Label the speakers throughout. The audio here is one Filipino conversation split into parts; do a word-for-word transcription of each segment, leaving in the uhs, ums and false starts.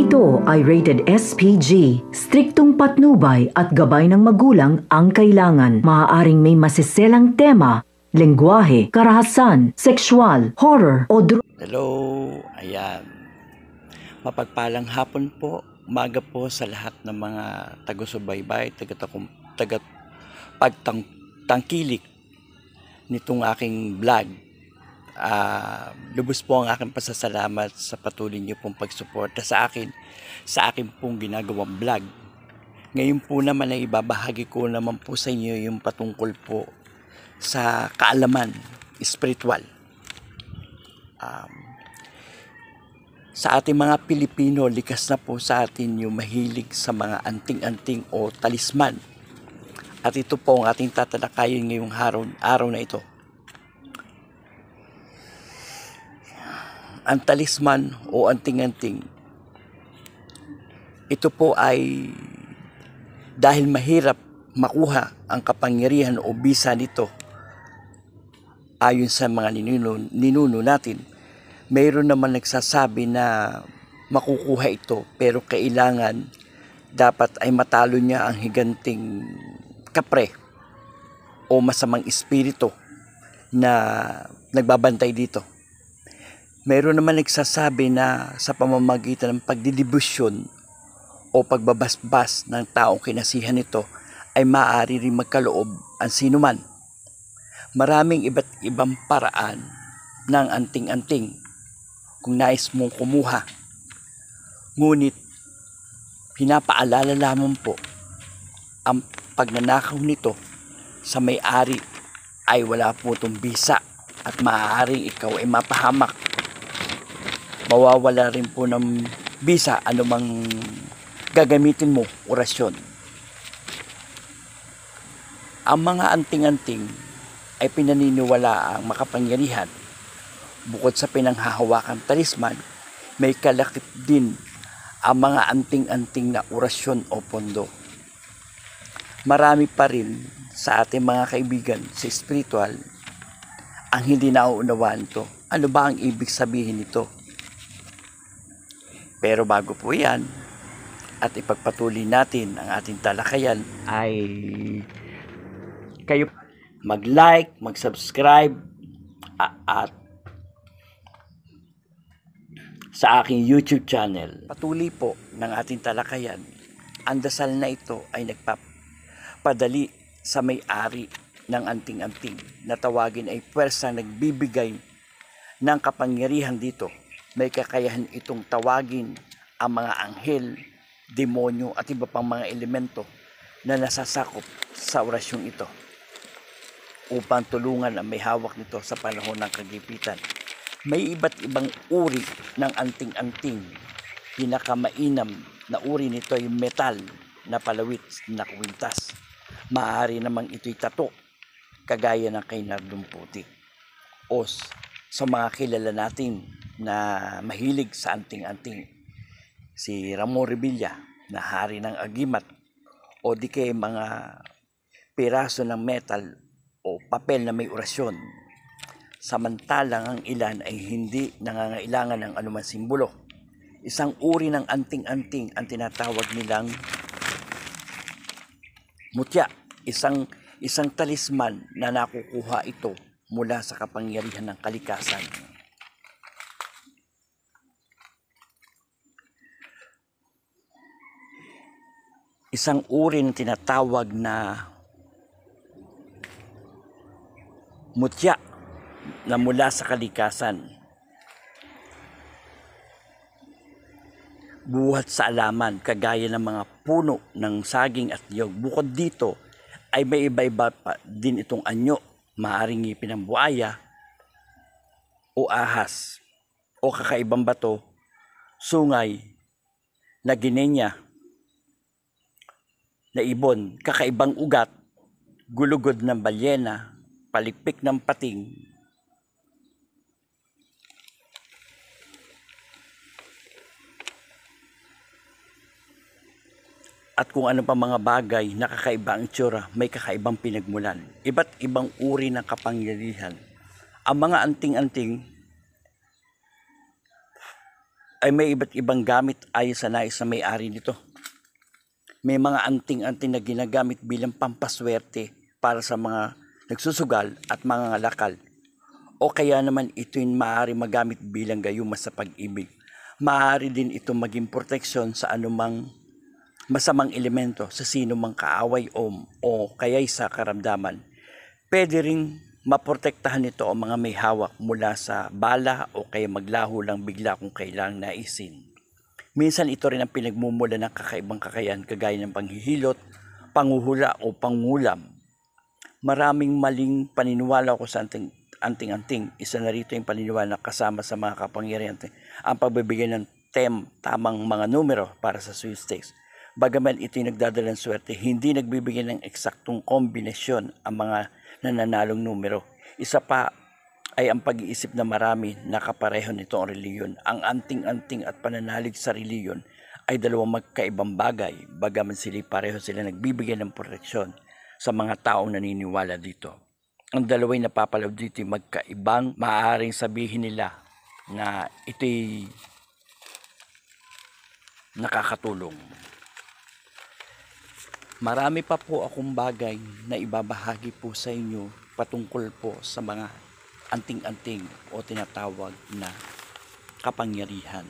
Speaker 1: Ito ay rated S P G. Striktong patnubay at gabay ng magulang ang kailangan. Maaaring may masiselang tema, lengguwahe, karahasan, sexual, horror o dr-
Speaker 2: Hello, ayan. Mapagpalang hapon po, umaga po sa lahat ng mga taga-subaybay, taga-takum, taga-pagtangkilik nitong aking vlog. Uh, lubos po ang aking pasasalamat sa patuloy niyo pong pagsuporta sa akin, sa akin pong ginagawang vlog. Ngayon po naman ay ibabahagi ko naman po sa inyo yung patungkol po sa kaalaman, spiritual. Um, sa ating mga Pilipino, likas na po sa atin yung mahilig sa mga anting-anting o talisman. At ito po ang ating tatalakayin ngayong araw, araw na ito. Ang talisman o anting-anting, ito po ay dahil mahirap makuha ang kapangyarihan o bisa nito ayon sa mga ninuno, ninuno natin. Mayroon naman nagsasabi na makukuha ito pero kailangan dapat ay matalo niya ang higanting kapre o masamang espiritu na nagbabantay dito. Mayroon naman nagsasabi na sa pamamagitan ng pagdidibusyon o pagbabasbas ng taong kinasihan nito ay maaari rin magkaloob ang sinuman. Maraming iba't ibang paraan ng anting-anting kung nais mong kumuha. Ngunit pinapaalala lamang po ang pagnanakaw nito sa may-ari ay wala po itong bisa at maaaring ikaw ay mapahamak. Mawawala rin po ng bisa anumang gagamitin mo, orasyon. Ang mga anting-anting ay pinaniniwala ang makapangyarihan. Bukod sa pinanghahawakan talisman, may kalakip din ang mga anting-anting na orasyon o pondo. Marami pa rin sa ating mga kaibigan sa spiritual ang hindi nauunawaan ito. Ano ba ang ibig sabihin nito? Pero bago po yan, at ipagpatuloy natin ang ating talakayan, ay kayo mag-like, mag-subscribe at sa aking YouTube channel. Patuloy po ng ating talakayan. Ang dasal na ito ay nagpapadali sa may-ari ng anting-anting na tawagin ay puwersang nagbibigay ng kapangyarihan dito. May kakayahan itong tawagin ang mga anghel, demonyo at iba pang mga elemento na nasasakop sa orasyong ito upang tulungan ang may hawak nito sa panahon ng kagipitan. May iba't ibang uri ng anting-anting. Pinakamainam na uri nito ay metal na palawit na kwintas. Maaari namang ito'y tato, kagaya ng kay Nardong Puti. O sa mga kilala natin na mahilig sa anting-anting, si Ramon Revilla na hari ng agimat, o di kay mga piraso ng metal o papel na may orasyon. Samantalang ang ilan ay hindi nangangailangan ng anumang simbolo. Isang uri ng anting-anting ang tinatawag nilang mutya, isang isang talisman na nakukuha ito mula sa kapangyarihan ng kalikasan. Isang uri na tinatawag na mutya na mula sa kalikasan. Buhat sa alaman, kagaya ng mga puno ng saging at niyog. Bukod dito, ay may iba-iba pa din itong anyo. Maaring ngipin ng buaya o ahas o kakaibang bato, sungay na ginenya na ibon, kakaibang ugat, gulugod ng balyena, palikpik ng pating, at kung ano pa mga bagay na kakaiba ang itsura, may kakaibang pinagmulan. Iba't ibang uri ng kapangyarihan. Ang mga anting-anting ay may iba't ibang gamit ayon sa nais na may-ari nito. May mga anting-anting na ginagamit bilang pampaswerte para sa mga nagsusugal at mga ngalakal. O kaya naman ito'y maaari magamit bilang gayuma sa pag-ibig. Maaari din ito maging proteksyon sa anumang masamang elemento sa sino mang kaaway o, o kaya'y sa karamdaman. Pwede ring maprotektahan nito ang mga may hawak mula sa bala o kaya maglaho lang bigla kung kailangang naisin. Minsan ito rin ang pinagmumula ng kakaibang kakayahan kagaya ng panghihilot, panguhula o pangulam. Maraming maling paniniwala ko sa anting, anting-anting. Isa na rito yung paniniwala na kasama sa mga kapangyarihan ang pagbibigay ng tem, tamang mga numero para sa sweepstakes. Bagaman ito'y nagdadalang swerte, hindi nagbibigay ng eksaktong kombinasyon ang mga nananalong numero. Isa pa ay ang pag-iisip na marami na kapareho nito ang reliyon. Ang anting-anting at pananalig sa reliyon ay dalawang magkaibang bagay, bagaman sila pareho sila nagbibigay ng proteksyon sa mga taong naniniwala dito. Ang dalawa'y napapalaw dito ay magkaibang, maaaring sabihin nila na ito'y nakakatulong. Marami pa po akong bagay na ibabahagi po sa inyo patungkol po sa mga anting-anting o tinatawag na kapangyarihan.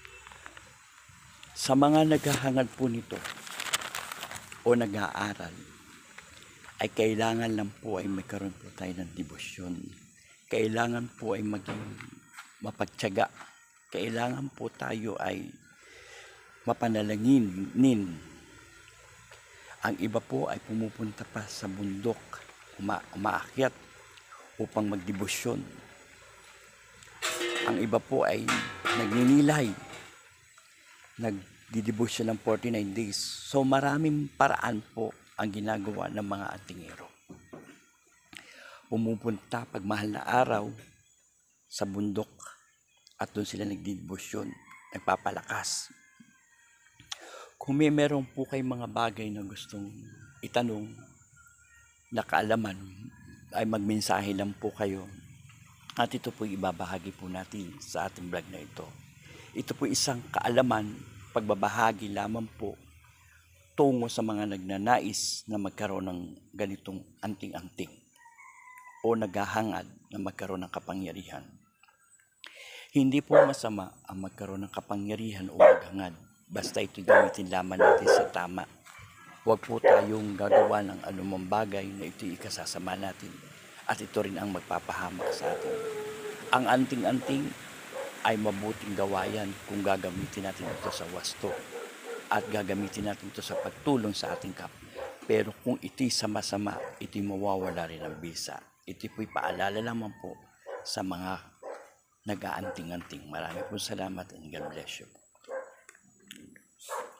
Speaker 2: Sa mga naghahangad po nito o nag-aaral, ay kailangan lang po ay magkaroon po tayo ng debosyon. Kailangan po ay maging mapagtiyaga. Kailangan po tayo ay mapanalanginin. Ang iba po ay pumupunta pa sa bundok, uma umaakyat upang magdebosyon. Ang iba po ay nagninilay, nagdidebosyon ng forty-nine days. So maraming paraan po ang ginagawa ng mga antingero. Pumupunta pag mahal na araw sa bundok at doon sila nagdedebosyon, nagpapalakas. Kung may meron po kayong mga bagay na gustong itanong na kaalaman, ay magmensahe lang po kayo. At ito po ibabahagi po natin sa ating vlog na ito. Ito po isang kaalaman, pagbabahagi lamang po tungo sa mga nagnanais na magkaroon ng ganitong anting-anting o naghahangad na magkaroon ng kapangyarihan. Hindi po masama ang magkaroon ng kapangyarihan o maghangad, basta ito gamitin lamang natin sa tama. Huwag po tayong gagawa ng anumang bagay na ito ikasasama natin at ito rin ang magpapahamak sa atin. Ang anting-anting ay mabuting gawayan kung gagamitin natin ito sa wasto at gagamitin natin ito sa pagtulong sa ating kapwa. Pero kung ito'y sama-sama, ito'y mawawala rin ang bisa. Ito'y po'y paalala naman po sa mga nag-aanting-anting. Maraming po salamat and God bless you.